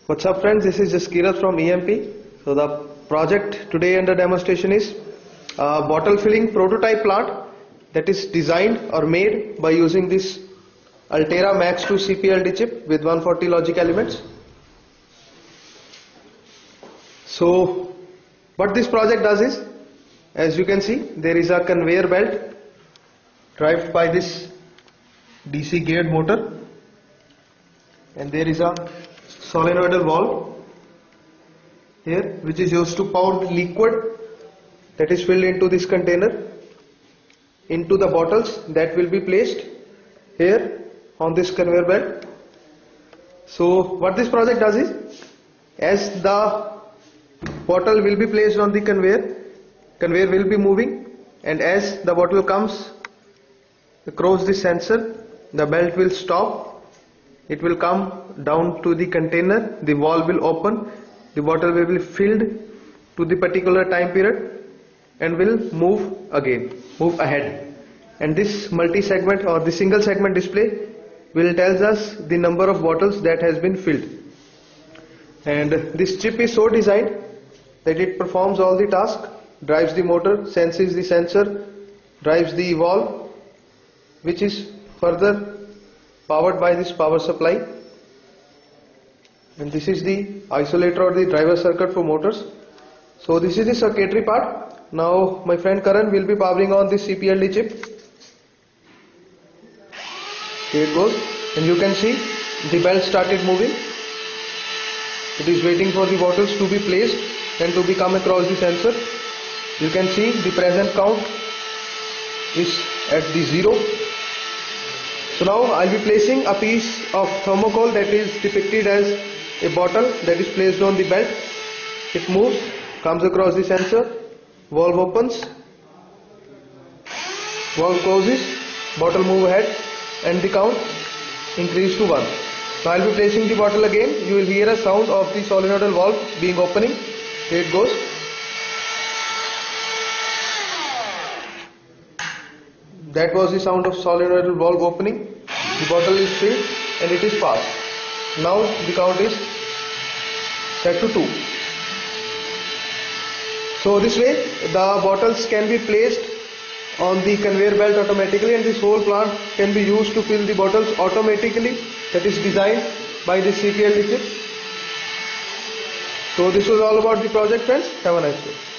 What's up friends, this is Jaskirat from EMP. So the project today under demonstration is a bottle filling prototype plant that is designed or made by using this Altera Max 2 CPLD chip with 140 logic elements. So what this project does is, as you can see, there is a conveyor belt driven by this DC geared motor, and there is a solenoidal valve here which is used to power the liquid that is filled into this container into the bottles that will be placed here on this conveyor belt. So what this project does is, as the bottle will be placed on the conveyor will be moving, and as the bottle comes across the sensor, the belt will stop. It will come down to the container, the valve will open, the bottle will be filled to the particular time period and will move ahead. And this multi-segment or the single segment display will tells us the number of bottles that has been filled. And this chip is so designed that it performs all the tasks, drives the motor, senses the sensor, drives the valve, which is further powered by this power supply, and this is the isolator or the driver circuit for motors. So this is the circuitry part. Now my friend Karan will be powering on this CPLD chip. Here it goes, and you can see the belt started moving. It is waiting for the bottles to be placed and to be come across the sensor. You can see the present count is at the 0. So now I will be placing a piece of thermocol that is depicted as a bottle that is placed on the belt. It moves, comes across the sensor, valve opens, valve closes, bottle move ahead, and the count increase to 1. Now I will be placing the bottle again. You will hear a sound of the solenoidal valve being opening. Here it goes. That was the sound of solenoidal valve opening. The bottle is filled and it is passed. Now the count is set to 2. So this way the bottles can be placed on the conveyor belt automatically, and this whole plant can be used to fill the bottles automatically, that is designed by the CPLD chip. So this was all about the project friends. Have a nice day.